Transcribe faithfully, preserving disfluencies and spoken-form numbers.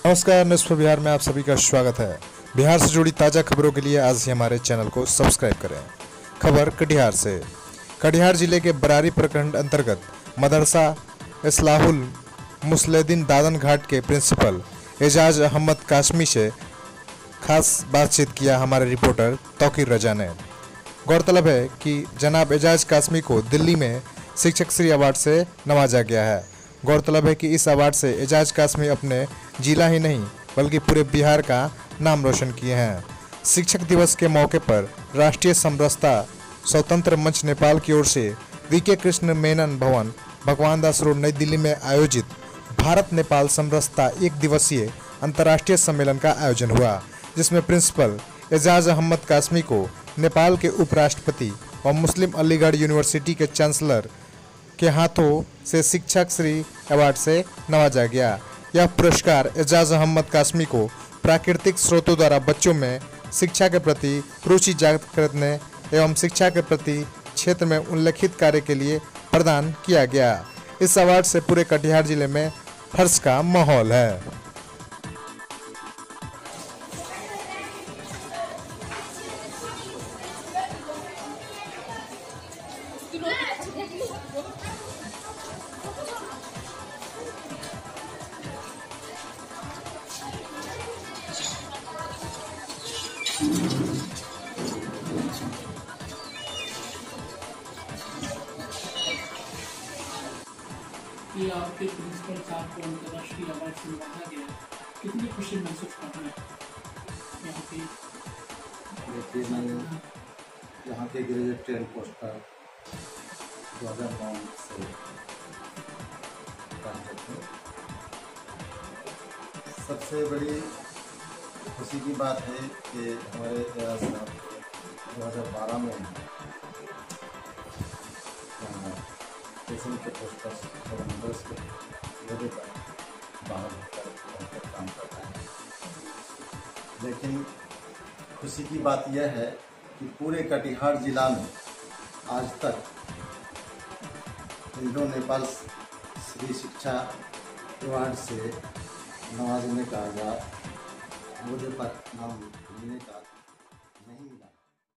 नमस्कार, निष्फ बिहार में आप सभी का स्वागत है। बिहार से जुड़ी ताज़ा खबरों के लिए आज ही हमारे चैनल को सब्सक्राइब करें। खबर कटिहार से। कटिहार जिले के बरारी प्रखंड अंतर्गत मदरसा इस्लाहुल मुस्लिदीन दादन घाट के प्रिंसिपल एजाज अहमद कासमी से खास बातचीत किया हमारे रिपोर्टर तौकीर रजा ने। गौरतलब है कि जनाब एजाज कासमी को दिल्ली में शिक्षक श्री अवार्ड से नवाजा गया है। गौरतलब है कि इस अवार्ड से एजाज कासमी अपने जिला ही नहीं बल्कि पूरे बिहार का नाम रोशन किए हैं। शिक्षक दिवस के मौके पर राष्ट्रीय समरसता स्वतंत्र मंच नेपाल की ओर से वी के कृष्ण मेनन भवन भगवान दास रोड नई दिल्ली में आयोजित भारत नेपाल समरसता एक दिवसीय अंतर्राष्ट्रीय सम्मेलन का आयोजन हुआ, जिसमें प्रिंसिपल एजाज अहमद कासमी को नेपाल के उपराष्ट्रपति और मुस्लिम अलीगढ़ यूनिवर्सिटी के चांसलर के हाथों से शिक्षक श्री अवार्ड से नवाजा गया। यह पुरस्कार एजाज अहमद कासमी को प्राकृतिक स्रोतों द्वारा बच्चों में शिक्षा के प्रति रुचि जागृत करने एवं शिक्षा के प्रति क्षेत्र में उल्लेखित कार्य के लिए प्रदान किया गया। इस अवार्ड से पूरे कटिहार जिले में हर्ष का माहौल है। कि आपके प्रिंसिपल साहब को अंतर्राष्ट्रीय अवार्ड से नवाजा गया, कितनी खुशी महसूस करना है यहाँ पे? देखिए, मैं यहाँ के ग्रेजुएट ट्रेन पोस्टर दो हज़ार नौ से काम करते हैं। सबसे बड़ी खुशी की बात है कि हमारे एजाज साहब दो हज़ार बारह में स्टेशन के पोस्टर नंबर्स के लोगों पर बाहर होकर काम करता है। लेकिन खुशी की बात यह है कि पूरे कटिहार जिला में आज तक इंडो नेपाल श्री शिक्षा अवार्ड से नवाजने का आजाद मुझे पर नाम मिलने का